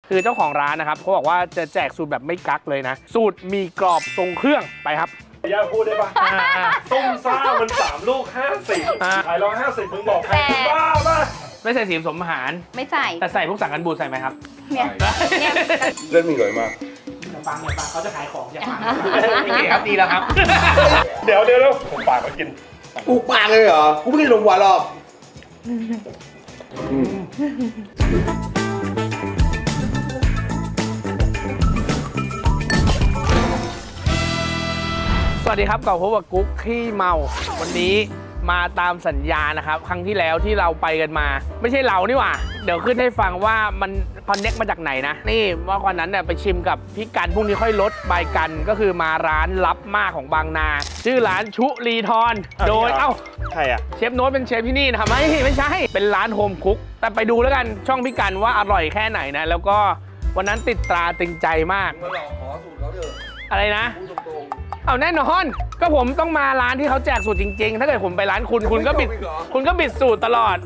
คือเจ้าของร้านนะครับเขาบอกว่าจะแจกสูตรแบบไม่กักเลยนะสูตรมีกรอบทรงเครื่องไปครับย่าพูดได้ปะส้มซ่ามัน3 ลูก50ขาย150มึงบอกใครบ้าป่ะไม่ใส่สีผสมอาหารไม่ใส่แต่ใส่พวกสังกันบูดใส่ไหมครับเนี่ยเล่นมีหน่อยมากฟังเขาจะขายของอย่าฟังดีครับดีแล้วครับเดี๋ยวผมปากมากินอุกปากเลยเหรอกูไม่ได้ลงหัวหรอกสวัสดีครับกับพบกับกุ๊กขี้เมาวันนี้มาตามสัญญานะครับครั้งที่แล้วที่เราไปกันมาไม่ใช่เรานี่หว่าเดี๋ยวขึ้นให้ฟังว่ามันคอนเน็กมาจากไหนนะนี่ว่าวันนั้นเนี่ยไปชิมกับพี่กันพรุ่งนี้ค่อยลดบายกันก็คือมาร้านลับมากของบางนาชื่อร้านชุลีทอนโดยใครอะเชฟโน้ตเป็นเชฟที่นี่นะไม่ใช่เป็นร้านโฮมคุกแต่ไปดูแล้วกันช่องพี่กันว่าอร่อยแค่ไหนนะแล้วก็วันนั้นติดตราตึงใจมากมาหลอกขอสูตรเขาเถอะอะไรนะเอาแน่นอนก็ผมต้องมาร้านที่เขาแจกสูตรจริงๆถ้าเกิดผมไปร้านคุณก็บิดสูตรตลอด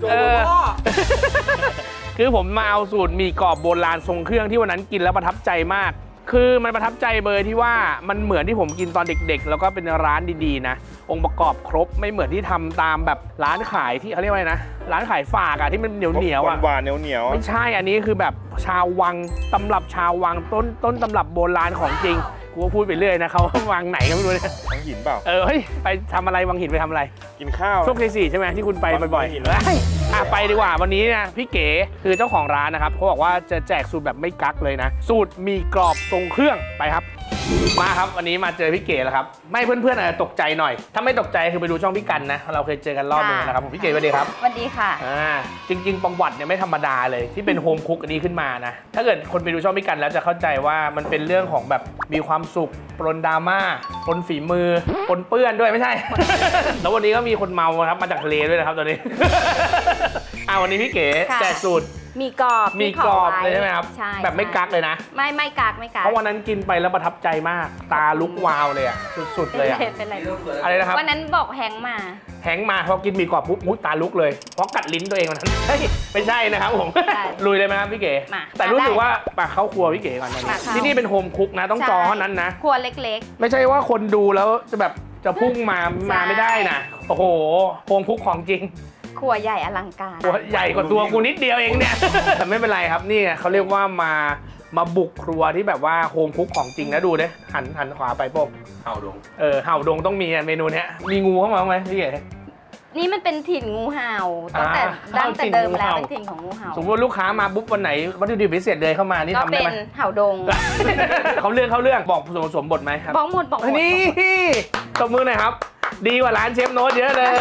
คือผมมาเอาสูตรหมี่กรอบโบราณทรงเครื่องที่วันนั้นกินแล้วประทับใจมากคือมันประทับใจเบอร์ที่ว่ามันเหมือนที่ผมกินตอนเด็กๆแล้วก็เป็นร้านดีๆนะองค์ประกอบครบไม่เหมือนที่ทำตามแบบร้านขายที่เขาเรียกว่าไงนะร้านขายฝากอะที่มันเหนียวอะหวานเหนียวไม่ใช่อันนี้คือแบบชาววังตำรับชาววังต้นตำรับโบราณของจริงกูพูดไปเรื่อยนะเขาวางไหนก็ไม่รู้เนี่ยวังหินเปล่าเฮ้ยไปทำอะไรวังหินไปทำอะไรกินข้าวโชคชัย4ใช่ไหมที่คุณไปบ่อยๆไปดีกว่าวันนี้นะพี่เก๋คือเจ้าของร้านนะครับเขาบอกว่าจะแจกสูตรแบบไม่กักเลยนะสูตรมีกรอบทรงเครื่องไปครับมาครับวันนี้มาเจอพี่เก๋แล้วครับไม่เพื่อนๆอาจจะตกใจหน่อยถ้าไม่ตกใจคือไปดูช่องพี่กันนะเราเคยเจอกันรอบนึงนะครับผมพี่เก๋สวัสดีครับสวัสดีค่ะจริงๆประวัติเนี่ยไม่ธรรมดาเลยที่เป็นโฮมคุกอันนี้ขึ้นมานะถ้าเกิดคนไปดูช่องพี่กันแล้วจะเข้าใจว่ามันเป็นเรื่องของแบบมีความสุขปนดราม่าปนฝีมือปนเปื้อนด้วยไม่ใช่ แล้ววันนี้ก็มีคนเมาครับมาจากทะเลด้วยนะครับตอนนี้ วันนี้พี่เก๋แจกสูตรมีกรอบเลยใช่ไหมครับแบบไม่กักเลยนะไม่กักเพราะวันนั้นกินไปแล้วประทับใจมากตาลุกวาวเลยอ่ะสุดๆเลยอ่ะเป็นอะไรนะครับวันนั้นบอกแฮงมาพอกินมีกรอบปุ๊บมุดตาลุกเลยเพราะกัดลิ้นตัวเองวันนั้นไม่ใช่นะครับผมลุยเลยไหมครับพี่เก๋แต่รู้สึกว่าเข้าครัวพี่เก๋ก่อนที่นี่เป็นโฮมคุกนะต้องจองเท่านั้นนะครัวเล็กๆไม่ใช่ว่าคนดูแล้วจะแบบจะพุ่งมาไม่ได้นะโอ้โหโฮมคุกของจริงครัวใหญ่อลังการครัวใหญ่กว่าตัวกูนิดเดียวเองเนี่ยแต่ไม่เป็นไรครับนี่เขาเรียกว่ามาบุกครัวที่แบบว่าโฮมคุกของจริงนะดูดิหันขวาไปปุ๊บเห่าดงเห่าดงต้องมีเมนูเนี้ยมีงูเข้ามาไหมพี่เก๋นี่มันเป็นถิ่นงูเห่าตั้งแต่เดิมแล้วเป็นถิ่นของงูเห่าสมมติลูกค้ามาปุ๊บวันไหนวัตถุดิบพิเศษเลยเข้ามานี่ทำได้ไหมก็เป็นเห่าดงเขาเรื่องบอกส่วนผสมบทไหมครับบอกหมดนี่ตบมือหน่อยครับดีกว่าร้านเชฟโน้ตเยอะเลย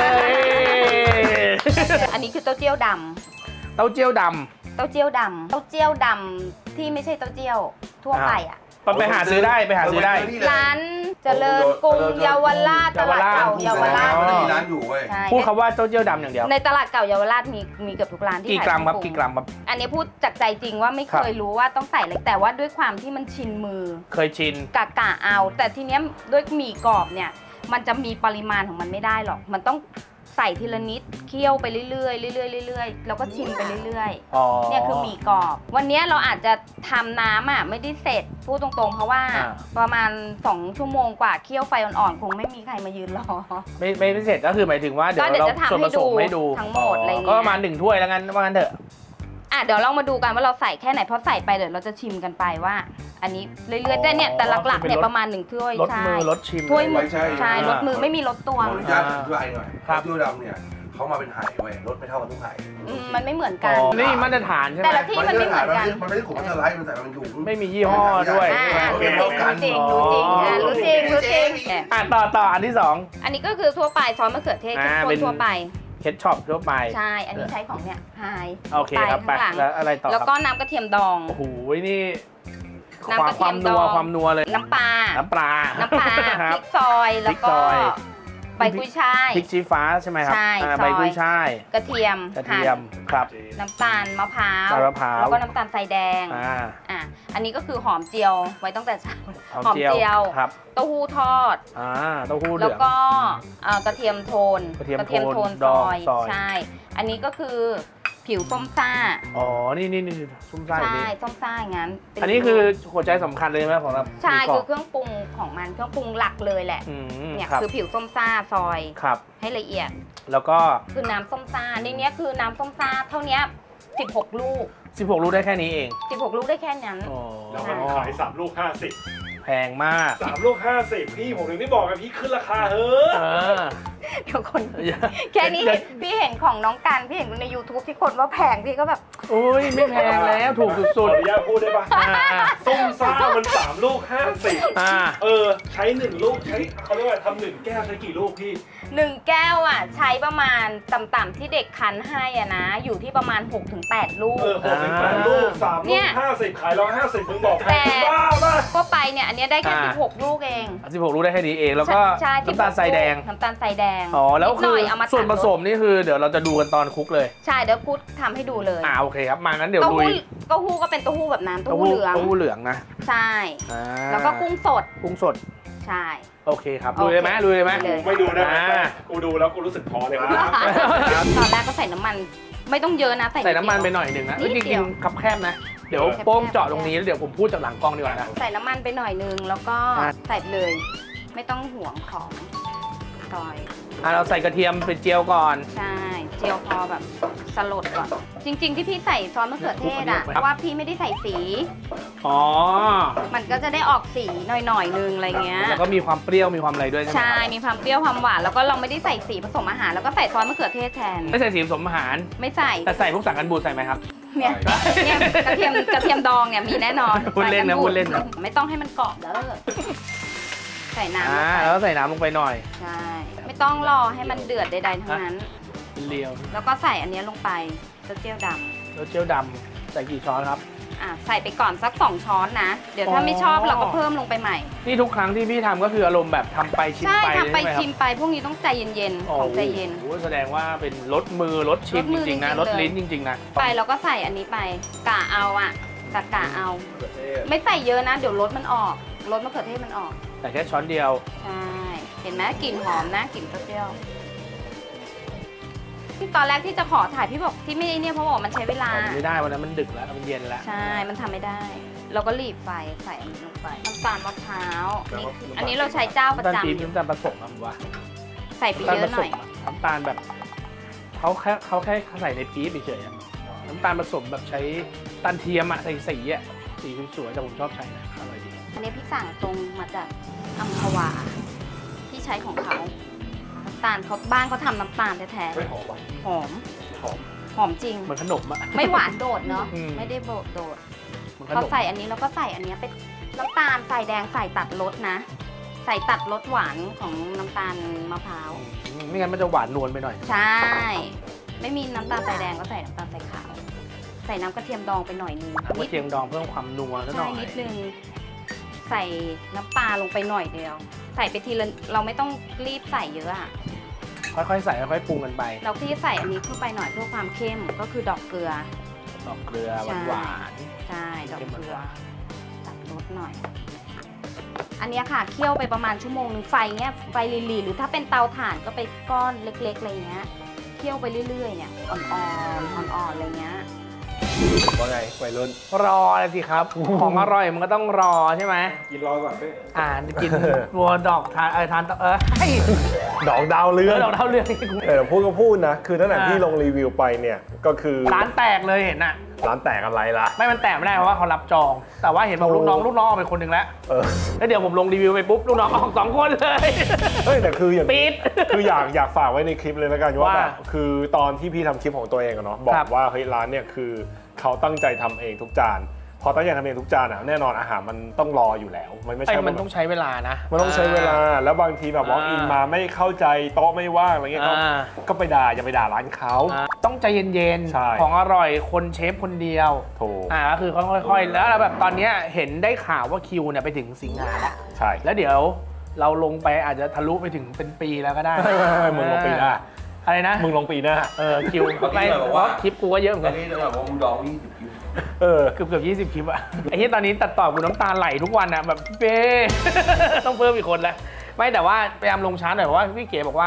อันนี้คือเต้าเจี้ยวดำเต้าเจี้ยวดำที่ไม่ใช่เต้าเจี้ยวทั่วไปอ่ะไปหาซื้อได้ร้านเจริญกรุงเยาวราชตลาดเก่าเยาวราชมีร้านอยู่เว้ยพูดคำว่าเต้าเจี้ยวดำอย่างเดียวในตลาดเก่าเยาวราชมีเกือบทุกร้านที่กี่กรัมครับอันนี้พูดจากใจจริงว่าไม่เคยรู้ว่าต้องใส่อะไรแต่ว่าด้วยความที่มันชินมือเคยชินกะเอาแต่ทีเนี้ยด้วยหมี่กรอบเนี่ยมันจะมีปริมาณของมันไม่ได้หรอกมันต้องใส่ทีละนิดเคี่ยวไปเรื่อยๆแล้วก็ชิมไปเรื่อยๆเนี่ยคือหมี่กรอบวันนี้เราอาจจะทำน้ำไม่ได้เสร็จพูดตรงๆเพราะว่าประมาณ2 ชั่วโมงกว่าเคี่ยวไฟอ่อนๆคงไม่มีใครมายืนรอไม่เสร็จก็คือหมายถึงว่าเดี๋ยวเราส่วนผสมให้ดูทั้งหมดอะไรเงี้ยก็ประมาณ1 ถ้วยแล้วกันว่างั้นเถอะเดี๋ยวเรามาดูกันว่าเราใส่แค่ไหนเพราะใส่ไปเดี๋ยวเราจะชิมกันไปว่าอันนี้เรื่อยๆแต่หลักๆเนี่ยประมาณ1 ถ้วยรสมือรสชิมถ้วยใช่รสมือไม่มีรสตวงขออนุญาตอธิบายหน่อยเต้าดำเนี่ยเขามาเป็นไหเว้ยรสไม่เท่ากันทุกไหมันไม่เหมือนกันนี่มาตรฐานใช่ไหมแต่ละที่มันไม่เหมือนกันมันไม่ได้ขุ่นมันจะไลฟ์มันใส่มันอยู่ไม่มียี่ห้อด้วยรู้จริงต่ออันที่2 อันนี้ก็คือทั่วไปซอสมะเขือเทศทั่วไปเคทช็อปทั่วไปใช่อันนี้ใช้ของเนี่ยไฮโอเคครับไปแล้วอะไรต่อแล้วก็น้ำกระเทียมดองโอ้โหนี่ความนัวเลยน้ำปลาพริกซอยแล้วก็ใบกุ้ยช่ายพริกชี้ฟ้าใช่ไหมครับใบกุ้ยช่ายกระเทียมครับน้ำตาลมะพร้าวแล้วก็น้ำตาลทรายแดงอันนี้ก็คือหอมเจียวไว้ตั้งแต่เช้าหอมเจียวเต้าหู้ทอดเต้าหู้เหลืองแล้วก็กระเทียมโทนซอยใช่อันนี้ก็คือผิวส้มซ่าอ๋อนี่ส้มซ่าใช่ส้มซ่าอย่างนั้นอันนี้คือหัวใจสำคัญเลยไหมของเราใช่คือเครื่องปรุงของมันเครื่องปรุงหลักเลยแหละเนี่ยคือผิวส้มซ่าซอยให้ละเอียดแล้วก็คือน้ำส้มซ่าในนี้คือน้ำส้มซ่าเท่านี้16 ลูก 16 ลูกได้แค่นี้เอง 16 ลูกได้แค่นั้นแล้วมันขาย3 ลูก 50 แพงมาก 3 ลูก 50พี่ผมถึงได้บอกไงพี่ขึ้นราคาเฮ้เดี๋ยวคนแค่นี้พี่เห็นของน้องกันพี่เห็นใน YouTube ที่คนว่าแพงพี่ก็แบบโอ้ยไม่แพงแล้วถูกสุดๆขออนุญาตพูดได้ปะส้มซ่ามัน3 ลูก 50ใช้1 ลูกใช้เขาเรียกว่าทำ1 แก้วใช้กี่ลูกพี่ 1 แก้วอ่ะใช้ประมาณต่ำๆที่เด็กคั้นให้อ่ะนะอยู่ที่ประมาณ 6-8 ลูก 6-8 ลูก3 ลูก 50ขาย150มึงบอกแพงบ้าป่ะก็ไปเนี่ยอันนี้ได้แค่16 ลูกเอง 16 ลูกได้แค่นี้เองแล้วก็น้ำตาลทรายแดงอ๋อแล้วคือส่วนผสมนี่คือเดี๋ยวเราจะดูกันตอนคลุกเลยใช่เดี๋ยวคุกทำให้ดูเลยโอเคครับมางั้นเดี๋ยวลุยเต้าหู้ก็เป็นเต้าหู้แบบนั้นเต้าหู้เหลืองนะใช่แล้วก็กุ้งสดใช่โอเคครับลุยเลยไหมไม่ดูได้กูดูแล้วกูรู้สึกท้อเลยครับตอนแรกก็ใส่น้ำมันไม่ต้องเยอะนะใส่น้ำมันไปหน่อยหนึ่งนะจริงๆคับแคบนะเดี๋ยวโป้งเจาะตรงนี้แล้วเดี๋ยวผมพูดจากหลังกล้องดีกว่านะใส่น้ำมันไปหน่อยนึงแล้วก็ใส่เลยไม่ต้องห่วงของซอยเราใส่กระเทียมเป็นเจียวก่อนใช่เจียวพอแบบสลดก่อนจริงๆที่พี่ใส่ซอสมะเขือเทศเพราะว่าพี่ไม่ได้ใส่สีมันก็จะได้ออกสีหน่อยนึงอะไรเงี้ยแล้วก็มีความเปรี้ยวมีความอะไรด้วยใช่มีความเปรี้ยวความหวานแล้วก็เราไม่ได้ใส่สีผสมอาหารแล้วก็ใส่ซอสมะเขือเทศแทนไม่ใส่สีผสมอาหารไม่ใส่แต่ใส่พวกสังกันบูดใส่ไหมครับเนี่ยกระเทียมดองเนี่ยมีแน่นอนพูดเล่นนะไม่ต้องให้มันกรอบแล้วใส่น้ำแล้วใส่น้ำลงไปหน่อยใช่ไม่ต้องรอให้มันเดือดใดๆทั้งนั้นเลียวแล้วก็ใส่อันนี้ลงไปเต้าเจี้ยวดำใส่กี่ช้อนครับใส่ไปก่อนสัก2 ช้อนนะเดี๋ยวถ้าไม่ชอบเราก็เพิ่มลงไปใหม่นี่ทุกครั้งที่พี่ทำก็คืออารมณ์แบบทำไปชิมไปใช่ทำไปชิมไปพวกนี้ต้องใจเย็นๆของใจเย็นแสดงว่าเป็นรสมือรสชิมจริงๆนะรสลิ้นจริงๆนะไปเราก็ใส่อันนี้ไปกะเอากะเอาไม่ใส่เยอะนะเดี๋ยวรสมันออกรสมะเขือเทศมันออกแต่แค่ช้อนเดียวใช่เห็นไหมกลิ่นหอมนะกลิ่นเปรี้ยวที่ตอนแรกที่จะขอถ่ายพี่บอกที่ไม่ได้เนี่ยเพราะบอกมันใช้เวลาไม่ได้วันนั้นมันดึกแล้วมันเย็นแล้วใช่มันทำไม่ได้เราก็รีบไฟใส่อันนี้ลงไปน้ำตาลมะพร้าวอันนี้เราใช้เจ้าประจำน้ำตาลผสมครับว่าใส่ไปเยอะหน่อยน้ำตาลแบบเขาแค่ใส่ในปี๊บเฉยๆน้ำตาลผสมแบบใช้ตาลเทียมใส่สีสวยๆแต่ผมชอบใช้นะอร่อยดีอันนี้พี่สั่งตรงมาจากอัมพวาพี่ใช้ของเขาน้ำตาลเขาบ้านเขาทำน้ำตาลแท้ๆหอมจริงเหมือนขนมอะไม่หวานโดดเนาะไม่ได้โดดเขาใส่อันนี้แล้วก็ใส่อันนี้เป็นน้ำตาลทรายแดงใส่ตัดรสนะใส่ตัดรสหวานของน้ำตาลมะพร้าวไม่งั้นมันจะหวานนวลไปหน่อยใช่ไม่มีน้ำตาลทรายแดงก็ใส่น้ำตาลทรายขาวใส่น้ำกระเทียมดองไปหน่อยนึงกระเทียมดองเพิ่มความนัวใช่นิดนึงใส่น้ำปลาลงไปหน่อยเดียวใส่ไปทีละเราไม่ต้องรีบใส่เยอะอะค่อยๆใส่ค่อยๆปรุงกันไปเราพี่ใส่อันนี้เข้าไปหน่อยเพื่อความเข้มก็คือดอกเกลือหวานใช่ดอกเกลือตัดรสหน่อยอันนี้ค่ะเคี่ยวไปประมาณชั่วโมงนึงไฟเนี้ยไฟลีๆหรือถ้าเป็นเตาถ่านก็ไปก้อนเล็กๆอะไรเงี้ยเคี่ยวไปเรื่อยๆเนี่ยอ่อนๆอะไรเงี้ยว่าไงวัยรุ่นรอเลยสิครับของอร่อยมันก็ต้องรอใช่ไหมกินรอก่อนพี่กินบัวดอกทานดอกดาวเรืองพูดก็พูดนะคือตั้งแต่ที่ลงรีวิวไปเนี่ยก็คือร้านแตกเลยเห็นน่ะร้านแตกอะไรล่ะไม่มันแตกไม่ได้เพราะว่าเขารับจองแต่ว่าเห็นบอกลูกน้องออกไปคนหนึ่งแล้วแล้วเดี๋ยวผมลงรีวิวไปปุ๊บลูกน้องออก2 คนเลยแต่คืออย่างปิดคืออยากฝากไว้ในคลิปเลยแล้วกันว่าแบบคือตอนที่พี่ทำคลิปของตัวเองเนาะบอกว่าเฮ้ยร้านเนี่ยคือเขาตั้งใจทำเองทุกจานพอตั้งใจทำเองทุกจานแน่นอนอาหารมันต้องรออยู่แล้วมันไม่ใช่มันต้องใช้เวลานะมันต้องใช้เวลาแล้วบางทีแบบว่าอินมาไม่เข้าใจโต๊ะไม่ว่างอะไรเงี้ยก็ไปด่าอย่าไปด่าร้านเขาต้องใจเย็นๆของอร่อยคนเชฟคนเดียวถูกก็คือค่อยๆแล้วแบบตอนนี้เห็นได้ข่าวว่าคิวเนี่ยไปถึงสิงหาแล้วใช่แล้วเดี๋ยวเราลงไปอาจจะทะลุไปถึงเป็นปีแล้วก็ได้มึงลงปีหน้าอะไรนะมึงลงปีหน้าคิวไม่เพราะคลิปกูก็เยอะเหมือนกันนี่แบบว่ามึงดอง20 คลิปเกือบ20 คลิปอะไอ้ที่ตอนนี้ตัดต่อกูน้ำตาไหลทุกวันอะแบบเป้ต้องเพิ่มอีกคนแล้วไม่แต่ว่าพยายามลงช้าหน่อยเพราะว่าพี่เก๋บอกว่า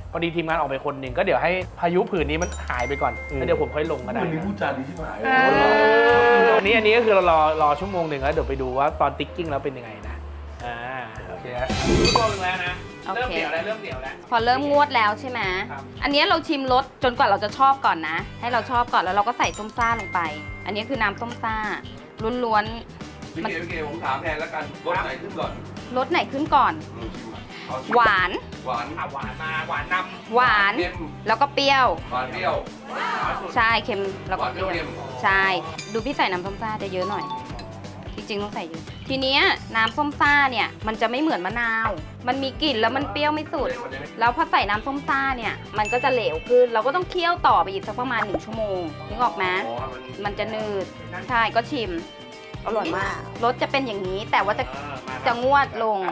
พอดีทีมงานออกไปคนหนึ่งก็เดี๋ยวให้พายุผืนนี้มันหายไปก่อนแล้วเดี๋ยวผมค่อยลงก็ได้วันนี้พูดจาดีที่หมายอันนี้ก็คือเรารอชั่วโมงหนึ่งแล้วเดี๋ยวไปดูว่าตอนติ๊กกิ้งแล้วเป็นยังไงนะโอเคชั่วโมงนึงแล้วนะเริ่มเหนียวแล้วพอเริ่มงวดแล้วใช่ไหมอันนี้เราชิมรสจนกว่าเราจะชอบก่อนนะให้เราชอบก่อนแล้วเราก็ใส่ส้มซ่าลงไปอันนี้คือน้ำส้มซ่าล้วนๆพี่เก๋ผมถามแทนแล้วกันรสไหนขึ้นก่อนรสไหนขึ้นก่อน หวานหวานหวานมาหวานนำหวานแล้วก็เปรี้ยวหวานเปรี้ยวใช่เค็มแล้วก็เปรี้ยวเค็มใช่ดูพี่ใส่น้ำส้มซ่าจะเยอะหน่อยจริงๆต้องใส่เยอะทีเนี้ยน้ำส้มซ่าเนี่ยมันจะไม่เหมือนมะนาวมันมีกลิ่นแล้วมันเปรี้ยวไม่สุดแล้วพอใส่น้ำส้มซ่าเนี่ยมันก็จะเหลวขึ้นเราก็ต้องเคี่ยวต่อไปอีกสักประมาณ1 ชั่วโมงนึกออกไหมมันจะนืดใช่ก็ชิมอร่อยมากรสจะเป็นอย่างนี้แต่ว่าจะงวดลง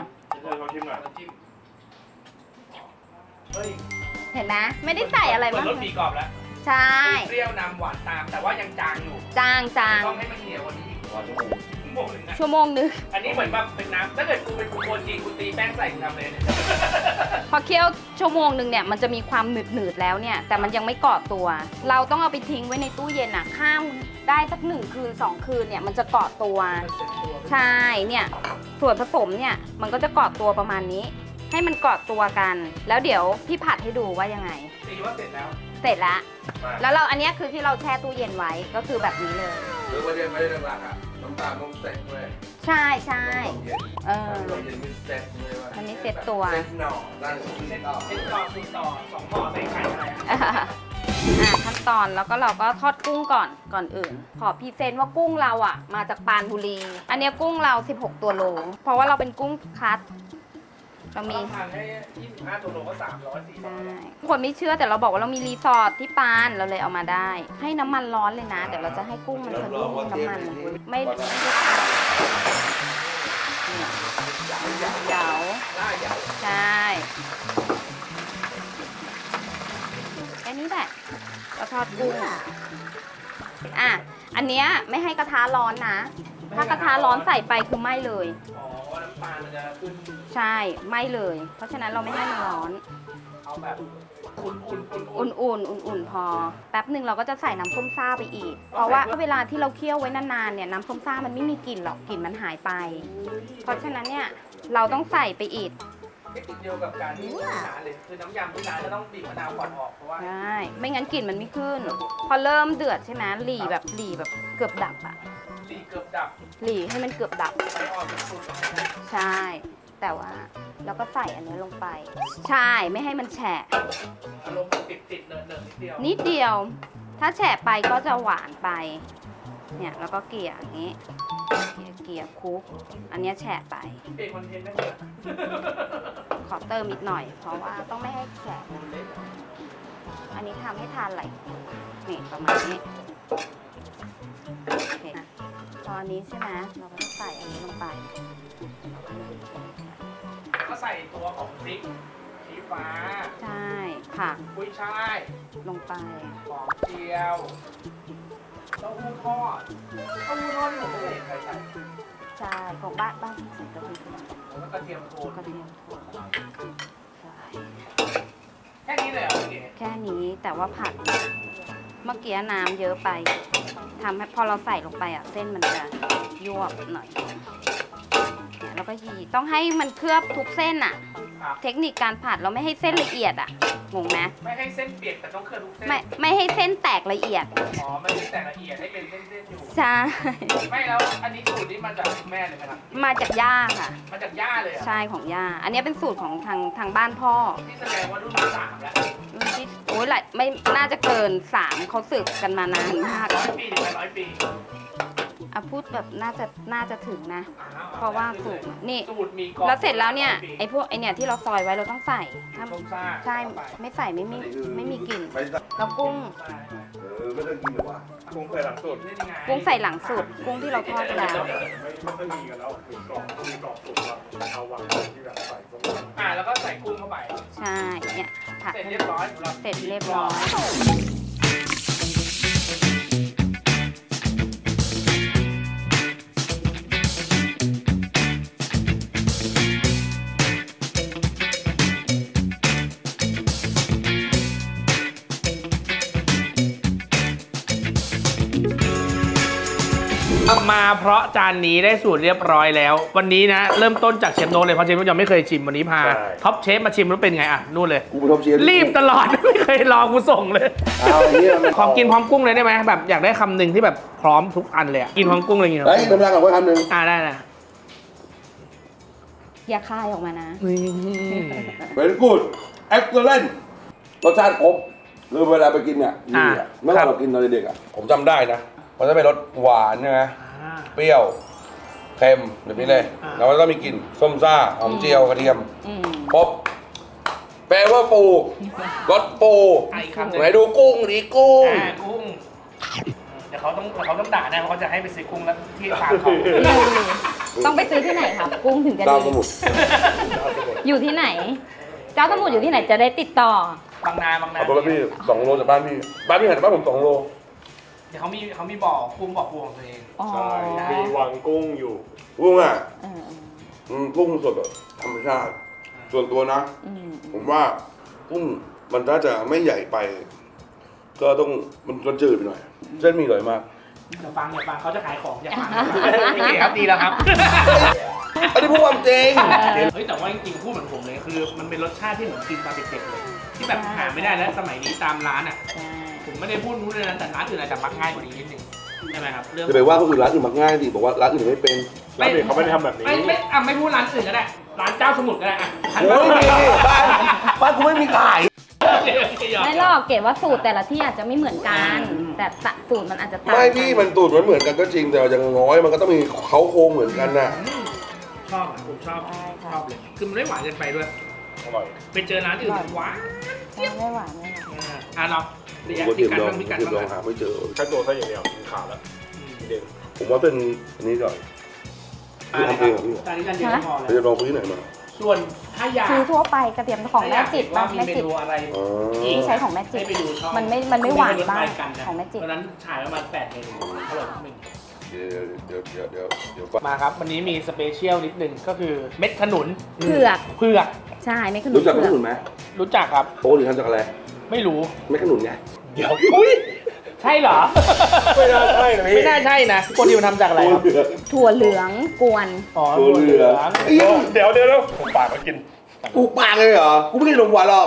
เห็นไหมไม่ได้ใส่อะไรมากรสหมี่กรอบแล้วใช่เปรี้ยวนำหวานตามแต่ว่ายังจางอยู่จางต้องให้มันเหนียวกว่านี้อีกชั่วโมงนึงอันนี้เหมือนแบบเป็นน้ำถ้าเกิดกูเป็นกูโคนจริงกูตีแป้งใส่กูทำเลยเนี่ยพอเคี่ยวชั่วโมงนึงเนี่ยมันจะมีความหนืดแล้วเนี่ยแต่มันยังไม่เกาะตัว เราต้องเอาไปทิ้งไว้ในตู้เย็นอ่ะข้ามได้สัก1 คืน 2 คืนเนี่ยมันจะเกาะตัวใช่เนี่ยส่วนผสมเนี่ยมันก็จะเกาะตัวประมาณนี้ให้มันเกาะตัวกันแล้วเดี๋ยวพี่ผัดให้ดูว่ายังไงตีว่าเสร็จแล้วเสร็จแล้วเราอันนี้คือที่เราแช่ตู้เย็นไว้ก็คือแบบนี้เลยหรือว่าเรียนไม่ได้หลักๆอ่ะน้ำตาลต้องเซ็ตด้วยใช่เย็นไม่เซ็ตเลยว่าอันนี้เซ็ตตัวเซ็ตหน่อได้เซ็ตต่อสูตรต่อ2 ห่อใส่ไข่อะไรขั้นตอนแล้วก็เราก็ทอดกุ้งก่อนอื่นขอพรีเซนต์ว่ากุ้งเราอ่ะมาจากปรานบุรีอันนี้กุ้งเรา16 ตัวโลเพราะว่าเราเป็นกุ้งคัดเรามีทานให้25 ตัวโลก็300-400 คนไม่เชื่อแต่เราบอกว่าเรามีรีสอร์ทที่ปานเราเลยเอามาได้ให้น้ำมันร้อนเลยนะเดี๋ยวเราจะให้กุ้งมันทะลุน้ำมันไม่ได้เหยาใช่แค่นี้แหละก็ทอดกุ้งอันเนี้ยไม่ให้กระทะร้อนนะถ้ากระทะร้อนใส่ไปคือไหม้เลยน้ำตาลมันจะขึ้นใช่ไม่เลยเพราะฉะนั้นเราไม่ให้มันร้อนเอาแบบอุ่นพอแป๊บหนึ่งเราก็จะใส่น้ำส้มซ่าไปอีกเพราะว่าเวลาที่เราเคี่ยวไว้นานๆเนี่ยน้ำส้มซ่ามันไม่มีกลิ่นหรอกกลิ่นมันหายไปเพราะฉะนั้นเนี่ยเราต้องใส่ไปอีกเทคนิคเดียวกับการที่ร้านเลยคือน้ำยำที่ร้านจะต้องบีบมะนาวก่อนออกเพราะว่าใช่ไม่งั้นกลิ่นมันไม่ขึ้นพอเริ่มเดือดใช่ไหมหลีแบบเกือบดับอะหลีให้มันเกือบดับใช่แต่ว่าเราก็ใส่อันนี้ลงไปใช่ไม่ให้มันแฉะอารมณ์ติดเนิร์นิดเดียวถ้าแฉะไปก็จะหวานไปเนี่ยแล้วก็เกลี่ยอย่างนี้เกลี่ยคุกอันนี้แฉะไปเป็นคอนเทนต์นะขอเติมอีกหน่อยเพราะว่าต้องไม่ให้แฉะอันนี้ทำให้ทานไหลนี่ประมาณนี้โอเคตอนนี้ใช่ไหมเราก็จะใส่อันนี้ลงไปก็ใส่ตัวของพริกชี้ฟ้าใช่ค่ะกุ้ยช่ายลงไปหอมเจียวเต้าหู้ทอดนี่ผมไม่เห็นใครใส่ใช่ของบ้านใส่กระเทียมแล้วกระเทียมโทนใช่แค่นี้เลยเหรอแค่นี้แต่ว่าผัดเมื่อกี้น้ำเยอะไปทำให้พอเราใส่ลงไปอ่ะเส้นมันจะยวบหน่อยแล้วก็ยีต้องให้มันเคลือบทุกเส้นอ่ะเทคนิคการผัดเราไม่ให้เส้นละเอียดอ่ะงงไหมไม่ให้เส้นเปียกแต่ต้องเคลือบทุกเส้นไม่ให้เส้นแตกละเอียดไม่ให้แตกละเอียดให้เป็นเส้นๆอยู่ใช่ไม่แล้วอันนี้สูตรนี้มาจากแม่เลยไหมครับมาจากย่าค่ะมาจากย่าเลยใช่ของย่าอันนี้เป็นสูตรของทางบ้านพ่อที่แสดงว่ารุ่นที่3แล้วโอ้ยหลายไม่น่าจะเกิน3เขาสืบกันมานานมาก 100 ปีถึง100 ปีพูดแบบน่าจะถึงนะเพราะว่าสูตรนี่แล้วเสร็จแล้วเนี่ยไอ้เนี่ยที่เราซอยไว้เราต้องใส่ใช่ไม่ใส่ไม่มีกลิ่นแล้วกุ้งไม่ต้องกินหรอวะกุ้งใส่หลังสุดกุ้งใส่หลังสุดกุ้งที่เราทอดแล้วไม่มีกันแล้วมีกรอบสุดว่าเอาวางที่แบบใส่ตรงนั้นแล้วก็ใส่กุ้งเข้าไปใช่เนี่ยผัดเสร็จเรียบร้อยเสร็จเรียบร้อยราะห์จานนี้ได้สูตรเรียบร้อยแล้ว วันนี้นะเริ่มต้นจากเชฟโน้ตเลยเพราะเชฟโน้ตยังไม่เคยชิมวันนี้พาท็อปเชฟมาชิมแล้วเป็นไงอ่ะนู่นเลยกูเป็นท็อปเชฟรีบตลอด ไม่เคยรอกูส่งเลยเอาไอ้เนี่ยมันขอกินพร้อมกุ้งเลยได้ไหมแบบอยากได้คำหนึ่งที่แบบพร้อมทุกอันเลยอะกินพร้อมกุ้งเลยกินเฮ้ยทำงานกับไว้คำหนึ่งได้นะอย่าคายออกมานะเป็นกูดเอ็กซ์เลนรสชาติครบคือเวลาไปกินเนี่ยดีอ่ะเมื่อเรากินตอนเด็กอ่ะผมจำได้นะมันจะเป็นรสหวานใช่ไหมเปรี้ยวเค็มแบบนี้เลยแล้วก็มีกลิ่นส้มซ่าหอมเจียวกระเทียมครบแปลว่าปูรสปูไหนดูกุ้งดิกุ้งกุ้งเดี๋ยวเขาต้องด่าแน่เพราะเขาจะให้ไปซื้อกุ้งแล้วที่ฟาร์มเขาต้องไปซื้อที่ไหนครับ กุ้งถึงจะดาวดีสมุทรอยู่ที่ไหน เจ้าสมุทรอยู่ที่ไหนจะได้ติดต่อบางนาเอาตัวละพี่2 โลจากบ้านพี่ห่างจากบ้านผม2 โลเดี๋ยวเขามีบ่อกุ้งบ่อปูของตัวเองอ๋อใช่มีวังกุ้งอยู่กุ้งอ่ะเออกุ้งสดแบบธรรมชาติ ส่วนตัวนะอืมผมว่ากุ้งมันน่าจะไม่ใหญ่ไป ก็ต้องมันจืดไปหน่อยเส้นมีอร่อยมากอย่าฟังเขาจะขายของอย่าฟังโอเคครับดีแล้วครับอันนี้พูดความจริงเฮ้ยแต่ว่าจริงๆพูดเหมือนผมเลยคือมันเป็นรสชาติที่เหมือนกินตอนเด็กๆเลยที่แบบหาไม่ได้แล้วสมัยนี้ตามร้านอ่ะใช่ผมไม่ได้พูดนู้นเลยนะแต่ร้านอื่นอาจจะมักง่ายกว่านี้นิดนึงใช่ไหมครับเรื่องจะไปว่าคนอื่นร้านอื่นมักง่ายสิบอกว่าร้านอื่นไม่เป็นร้านอื่นเขาไม่ได้ทำแบบนี้ไม่พูดร้านอื่นก็ได้ร้านเจ้าสมุทรก็ได้อ่ะโอ้ยบ้านกูไม่มีขายไม่หรอกเกดว่าสูตรแต่ละที่อาจจะไม่เหมือนกัน แต่สูตรมันอาจจะต่างไม่พี่มันตูดเหมือนกันก็จริงแต่อย่างน้อยมันก็ต้องมีเขาโครงเหมือนกันน่ะชอบผมชอบเลยคือมันไม่หวานเกินไปด้วยอร่อยไปเจอร้านอื่นหวานไม่หวานไม่หวานอ่ะเราเรียกกูพิเทียมกัดลองบ้างพิกัดเทียมลองบ้างหาไม่เจอแค่ตัวซะอย่างเดียวกินขาดแล้วเด่นผมว่าเป็นอันนี้ก่อนพี่ทำเองเหรอพี่ตอนนี้กันเดียวพอเราจะลองไปที่ไหนมาส่วนถ้าอยากคือทั่วไปกระเทียมของแม่จิตว่าป่ะมีแม่เมจิตนูอะไรอ๋อที่ใช้ของแม่จิตให้ไปดูช่องมันไม่หวานบ้างของแม่จิตตอนนั้นฉายประมาณ8 เมนูอร่อยทุกเมนูเดี๋ยวฟังมาครับวันนี้มีสเปเชียลนิดนึงก็คือเม็ดขนุนเผือกเผือกใช่ไม่ขนุนรู้จักขเผือกนุนไหมรู้จักครับโอ้หรือทำจากอะไรไม่รู้ไม่ขนุนไงเดี๋ยวอุ้ยใช่เหรอไม่น่าใช่นะพี่ไม่น่าใช่นะคนที่มันทำจากอะไรครับถั่วเหลืองกวนอ๋อตัวเหลืองเดี๋ยวผมปากมากินกูปากเลยเหรอกูไม่กินขนมหวานหรอก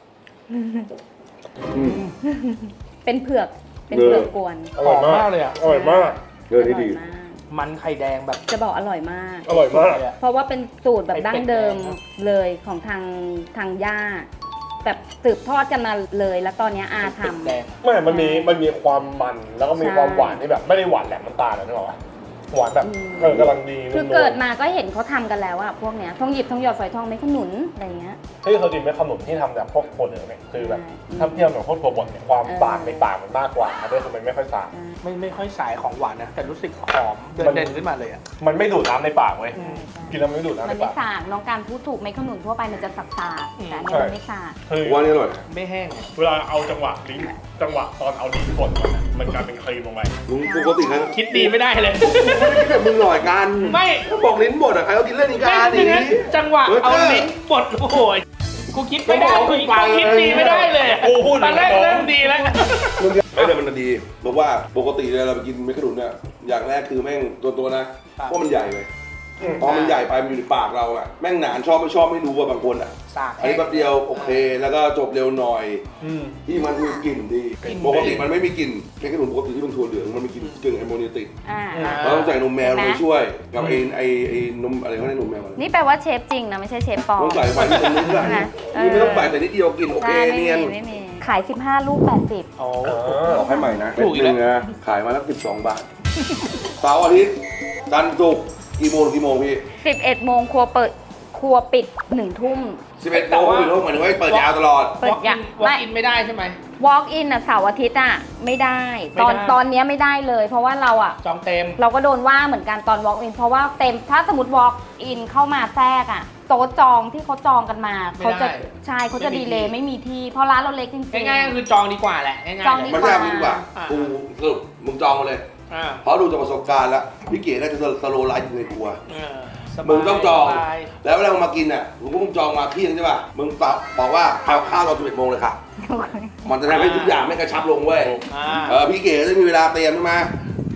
เป็นเผือกเป็นเผือกกวนอร่อยหอมมามาก กเลยอ่ะอร่อยมากนี่ดีมากมันไข่แดงแบบจะบอกอร่อยมากอร่อยมากเพราะว่าเป็นสูตรแบบดั้งเดิมไข่เป็ดแดงครับเลยของทางย่าแบบสืบทอดกันมาเลยแล้วตอนเนี้ยอาทำแดงไม่มันมีความมันแล้วก็มีความหวานที่แบบไม่ได้หวานแหลมน้ำตาลนะนึกออกปะหวานแบบกำลังดีคือนุ่มๆเกิดมาก็เห็นเขาทำกันแล้วอะพวกเนี้ยทองหยิบทองหยอดฝอยทองไม่ขนุนอะไรเงี้ยเฮ้ยเคยกินไหมขนมที่ทำจากพวกถั่วเหลืองเนี่ยคือแบบใช่ถ้าเทียบกับพวกถั่วบดเนี่ยความเออฝาดในปากมันมากกว่าด้วยคือมันไม่ค่อยฝาดไม่ค่อยสายของหวานนะแต่รู้สึกหอมเด่นขึ้นมาเลยอ่ะมันไม่ดูดน้ำในปากเว้ยใช่กินแล้วมันไม่ดูดน้ำมัในนไม่ปากสากน้องการพูดถูกไม่ขนุนทั่วไปมันจะสักๆแต่อันนี้มันไม่สากคือว่านี่อร่อยไม่แห้งเวลาเอาจังหวะตอนเอาลิ้นกดมันอะมันกลายเป็นครีมลงไปลุงปกติใครคิดดีไม่ได้เลยไม่ได้คิดแบบมึงหน่อยกันไม่ถ้าบอกลิ้นบดอะใครเขากินเล่นอีกไม่การจริงนะจังหวะเอาลิ้นบดโอ้โหกูคิดไม่ได้กูคิดดีไม่ได้เลยตอนแรกเริ่มดีแล้วไม่แต่มันดีเพราะว่าปกติเราไปกินเมฆขนุนเนี่ยอย่างแรกคือแม่งตัวนะเพราะมันใหญ่ไปพอมันใหญ่ไปมันอยู่ในปากเราอะแม่งหนานชอบไม่ชอบไม่รู้ว่าบางคนอะสากอันนี้แป๊บเดียวโอเคแล้วก็จบเร็วหน่อย ที่มันคือกลิ่นดีปกติมันไม่มีกลิ่นเมฆขนุนปกติที่เป็นถั่วเหลืองมันมีกลิ่นกึ่งแอมโมเนียติก เราต้องใส่นมแมวลงไปช่วยกับไอ้นมอะไรเขาเรียกนมแมวอะไรนี่แปลว่าเชฟจริงนะไม่ใช่เชฟปลอมต้องใส่ไฟนิดนึงด้วยนี่ไม่ต้องใส่แต่นิดเดียวกินโอเคใช่เนียนไม่มีขาย 15 ลูก 80 โอ้บอกให้ใหม่นะถูกอีกแล้วเม็ดหนึ่งนะขายมาแล้ว12 บาทเสาร์อาทิตย์จันทร์ศุกร์กี่โมงพี่ 11 โมงครัวปิด 1 ทุ่ม 11 โมงถึงทุ่มหมายถึงว่าเปิดยาวตลอดเปิดยาววอล์กอินไม่ได้ใช่ไหม walk in อ่ะเสาร์อาทิตย์อ่ะไม่ได้ไม่ได้ตอนเนี้ยไม่ได้เลย เพราะว่าเราอ่ะจองเต็มเราก็โดนว่าเหมือนกันตอน walk in เพราะว่าเต็มถ้าสมมติ walk in เข้ามาแทรกอ่ะโต๊ะจองที่เขาจองกันมาเขาจะใช่เขาจะดีเลย์ไม่มีที่เพราะร้านเราเล็กจริงๆง่ายๆก็คือจองดีกว่าแหละง่ายๆจองดีมันแค่ดีกว่ากูสรุปมึงจองมาเลยอ่าเพราะดูจากประสบการณ์แล้วพี่เก๋น่าจะสโลไลฟ์อยู่ในครัวสบายมึงต้องจองสบายแล้วเวลามึงมากินอ่ะมึงจองมาเที่ยงใช่ป่ะมึงบอกว่าเอาข้าวตอน11 โมงเลยค่ะมันจะทำให้ทุกอย่างไม่กระชับลงเว้ยอ่าพี่เก๋จะมีเวลาเตรียมใช่ไหมไป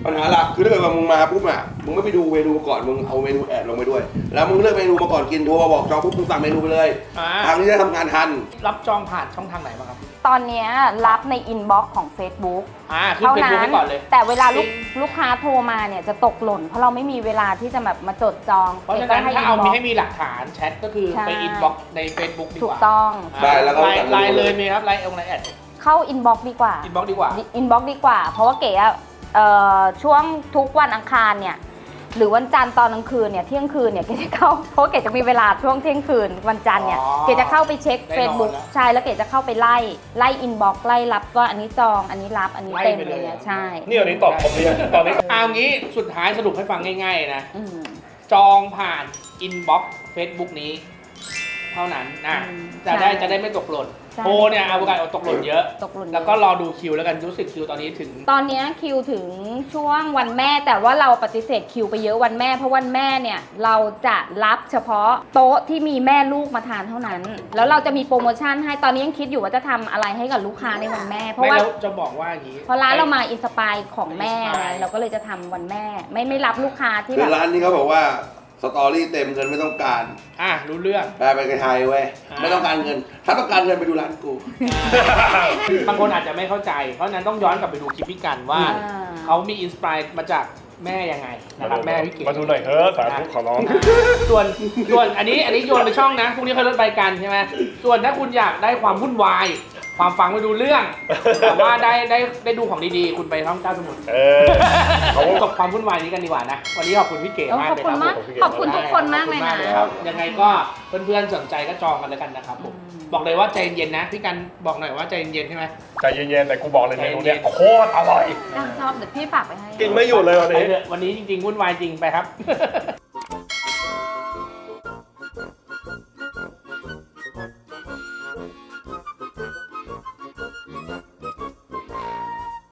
ปัญหาหลักคือถ้าเกิดว่ามึงมาปุ๊บอะมึงไม่ไปดูเมนูก่อนมึงเอาเมนูแอดลงไปด้วยแล้วมึงเลือกเมนูมาก่อนกินโทรมาบอกจองปุ๊บมึงสั่งเมนูไปเลยทางนี้จะทำงานทันรับจองผ่านช่องทางไหนบ้างครับตอนเนี้ยรับในอินบ็อกซ์ของ Facebook ขึ้น Facebook ให้ก่อนเลยแต่เวลาลูกค้าโทรมาเนี่ยจะตกหล่นเพราะเราไม่มีเวลาที่จะแบบมาจดจองเพราะฉะนั้นถ้าเอามีให้มีหลักฐานแชทก็คือไปอินบ็อกซ์ใน Facebook ดีกถูกว่าต้องได้แล้วก็ไลน์เลยมีครับไลน์แอดเข้าอินบ็อกซ์ดีกว่าอินบ็อกซ์ดีกว่าอินบ็อกซ์ดีกว่า เพราะว่าเก๋อะช่วงทุกวันอังคารเนี่ยหรือวันจันทร์ตอนกลางคืนเนี่ยเที่ยงคืนเนี่ยเก๋จะเข้าเพราะเก๋จะมีเวลาช่วงเที่ยงคืนวันจันทร์เนี่ยเก๋จะเข้าไปเช็ค Facebook ใช่แล้วเก๋จะเข้าไปไล่อินบ็อกซ์ไล่รับว่าอันนี้จองอันนี้รับอันนี้เต็มเลยเนี่ยใช่นี่อันนี้ตอบผมเลยตอนนี้เอางี้สุดท้ายสรุปให้ฟังง่ายๆนะอืมจองผ่านอินบ็อกซ์ Facebook นี้ เท่านั้นนะ จะได้ไม่ตกหล่นโทรเนี่ยเอาโอกาสตกหล่นเยอะตกหล่นแล้วก็รอดูคิวแล้วกันรู้สึกคิวตอนนี้ถึงตอนเนี้ยคิวถึงช่วงวันแม่แต่ว่าเราปฏิเสธคิวไปเยอะวันแม่เพราะวันแม่เนี่ยเราจะรับเฉพาะโต๊ะที่มีแม่ลูกมาทานเท่านั้น แล้วเราจะมีโปรโมชั่นให้ตอนนี้ยังคิดอยู่ว่าจะทำอะไรให้กับลูกค้าในวันแม่เพราะไม่ว่าแล้วจะบอกว่าอย่างนี้เพราะร้านเรามาอินสปายของแม่ไงเราก็เลยจะทำวันแม่ไม่รับลูกค้าที่คืแบอบ ร้านนี้เขาบอกว่าสตอรี่เต็มเงินไม่ต้องการรู้เรื่องแปลเป็นไทยเว้ยไม่ต้องการเงิน ถ้าต้องการเงินไปดูร้านกูบางคนอาจจะไม่เข้าใจ เพราะฉะนั้นต้องย้อนกลับไปดูคลิปพี่กันว่า เขามีอินสปายมาจากแม่ยังไงนะครับแม่พี่เก๋มาดูหน่อยเถอะสาธุขอร้องส่วนอันนี้โยนไปช่องนะพรุ่งนี้เคยรถไปกันใช่ไหมส่วนถ้าคุณอยากได้ความวุ่นวายความฟังไม่ดูเรื่อง แต่ว่าได้ดูของดีๆ คุณไปช่องเจ้าสมุทรเขาจบความวุ่นวายนี้กันดีกว่านะวันนี้ขอบคุณพี่เก๋มากขอบเลยคุณครับมากขอบคุณทุกคนมากเลยนะครับยังไงก็เพื่อนๆสนใจก็จองกันแล้วกันนะครับผมบอกเลยว่าใจเย็นๆนะพี่กันบอกหน่อยว่าใจเย็นๆใช่ไหมใจเย็นๆแต่กูบอกเลยเมนูเนี้ยโคตรอร่อยชอบเดี๋ยวพี่ฝากไปให้กินไม่หยุดเลยวันนี้วันนี้จริงๆวุ่นวายจริงไปครับ